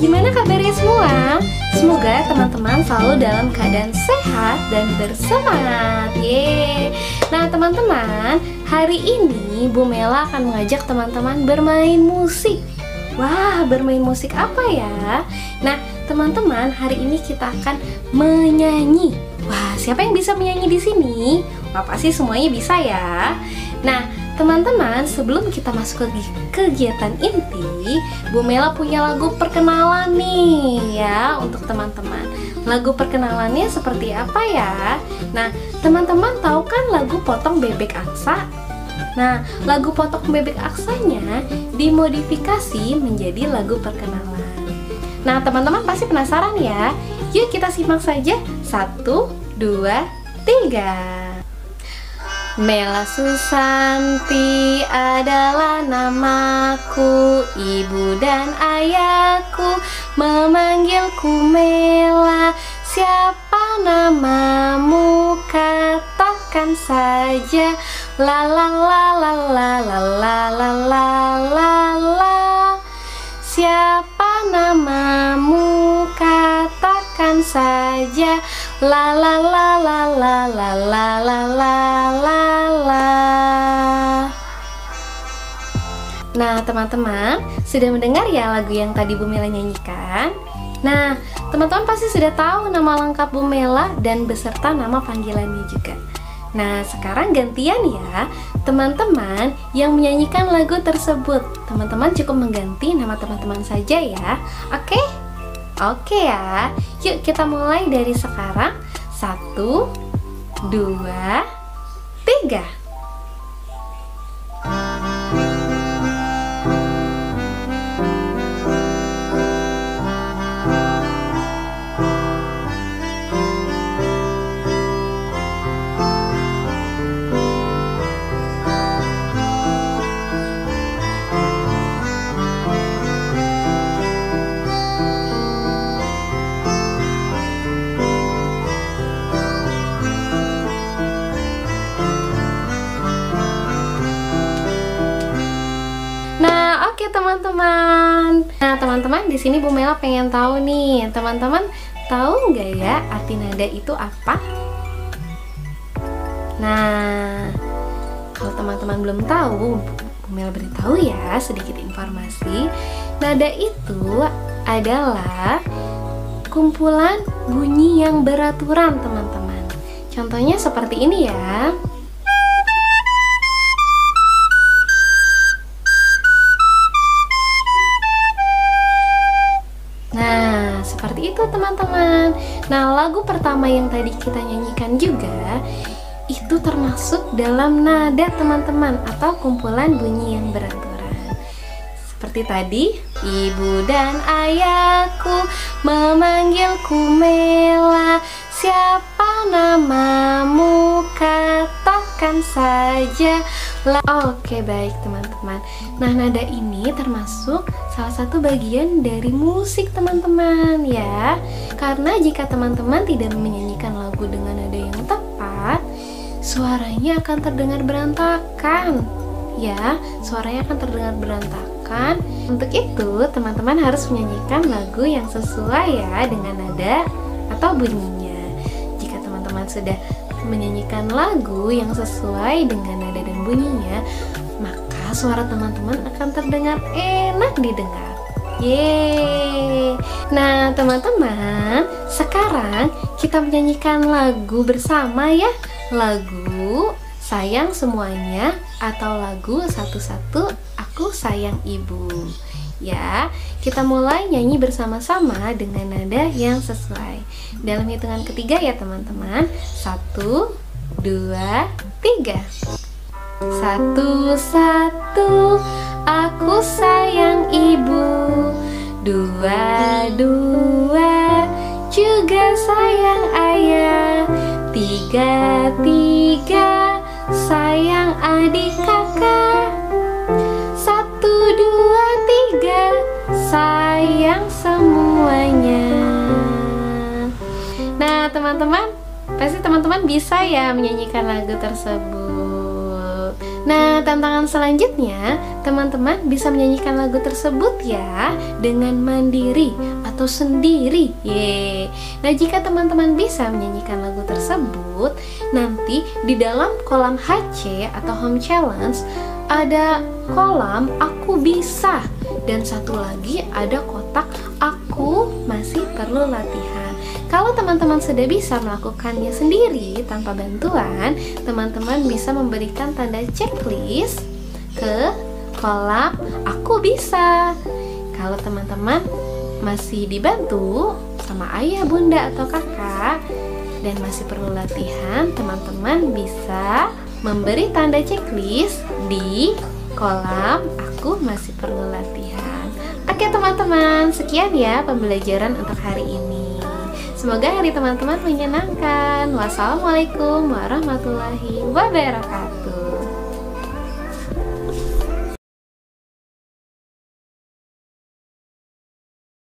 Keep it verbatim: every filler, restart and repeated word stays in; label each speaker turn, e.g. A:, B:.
A: gimana kabarnya semua? Semoga teman-teman selalu dalam keadaan sehat dan bersemangat. Yeay. Nah teman-teman, hari ini Bu Mela akan mengajak teman-teman bermain musik. Wah, bermain musik apa ya? Nah teman-teman, hari ini kita akan menyanyi. Wah, siapa yang bisa menyanyi di sini? Wah, pasti semuanya bisa ya. Nah teman-teman, sebelum kita masuk ke kegiatan inti, Bu Mela punya lagu perkenalan nih ya untuk teman-teman. Lagu perkenalannya seperti apa ya? Nah, teman-teman tahu kan lagu Potong Bebek Aksa? Nah, lagu Potong Bebek Aksanya dimodifikasi menjadi lagu perkenalan. Nah, teman-teman pasti penasaran ya? Yuk kita simak saja. Satu, dua, tiga. Mela Susanti adalah namaku, ibu dan ayahku memanggilku Mela. Siapa namamu? Katakan saja. La la la la la la la la la la la. Siapa namamu? Katakan saja. La la la la la la la la la la la. Nah teman-teman, sudah mendengar ya lagu yang tadi Bu Mela nyanyikan? Nah teman-teman pasti sudah tahu nama lengkap Bu Mela dan beserta nama panggilannya juga. Nah sekarang gantian ya teman-teman yang menyanyikan lagu tersebut. Teman-teman cukup mengganti nama teman-teman saja ya. Oke? Oke ya, yuk kita mulai dari sekarang. Satu, dua, tiga. Oke teman-teman. Nah teman-teman, di sini Bu Mela pengen tahu nih, teman-teman tahu nggak ya arti nada itu apa? Nah kalau teman-teman belum tahu, Bu Mela beritahu ya sedikit informasi. Nada itu adalah kumpulan bunyi yang beraturan teman-teman. Contohnya seperti ini ya. Seperti itu teman-teman. Nah lagu pertama yang tadi kita nyanyikan juga itu termasuk dalam nada teman-teman, atau kumpulan bunyi yang beraturan. Seperti tadi, ibu dan ayahku memanggilku Mela. Siapa namamu? Katakan saja. Oke baik teman-teman. Nah nada ini termasuk salah satu bagian dari musik teman-teman ya. Karena jika teman-teman tidak menyanyikan lagu dengan nada yang tepat, suaranya akan terdengar berantakan. Ya, suaranya akan terdengar berantakan. Untuk itu teman-teman harus menyanyikan lagu yang sesuai ya dengan nada atau bunyinya. Jika teman-teman sudah menyanyikan lagu yang sesuai dengan nada dan bunyinya, maka suara teman-teman akan terdengar enak didengar. Yeay. Nah teman-teman, sekarang kita menyanyikan lagu bersama ya. Lagu Sayang Semuanya atau lagu Satu-Satu Aku Sayang Ibu. Ya, kita mulai nyanyi bersama-sama dengan nada yang sesuai. Dalam hitungan ketiga ya teman-teman. Satu, dua, tiga. Satu-satu aku sayang ibu. Dua, dua juga sayang ayah. Tiga, tiga sayang adik kakak. Satu, dua, tiga sayang semuanya. Nah teman-teman, pasti teman-teman bisa ya menyanyikan lagu tersebut. Nah, tantangan selanjutnya, teman-teman bisa menyanyikan lagu tersebut ya dengan mandiri atau sendiri. Yeay. Nah, jika teman-teman bisa menyanyikan lagu tersebut, nanti di dalam kolam H C atau Home Challenge ada kolam aku bisa, dan satu lagi ada kotak aku masih perlu latihan. Kalau teman-teman sudah bisa melakukannya sendiri tanpa bantuan, teman-teman bisa memberikan tanda checklist ke kolam aku bisa. Kalau teman-teman masih dibantu sama ayah, bunda, atau kakak dan masih perlu latihan, teman-teman bisa memberi tanda checklist di kolam aku masih perlu latihan. Oke teman-teman, sekian ya pembelajaran untuk hari ini. Semoga hari teman-teman menyenangkan. Wassalamualaikum warahmatullahi wabarakatuh.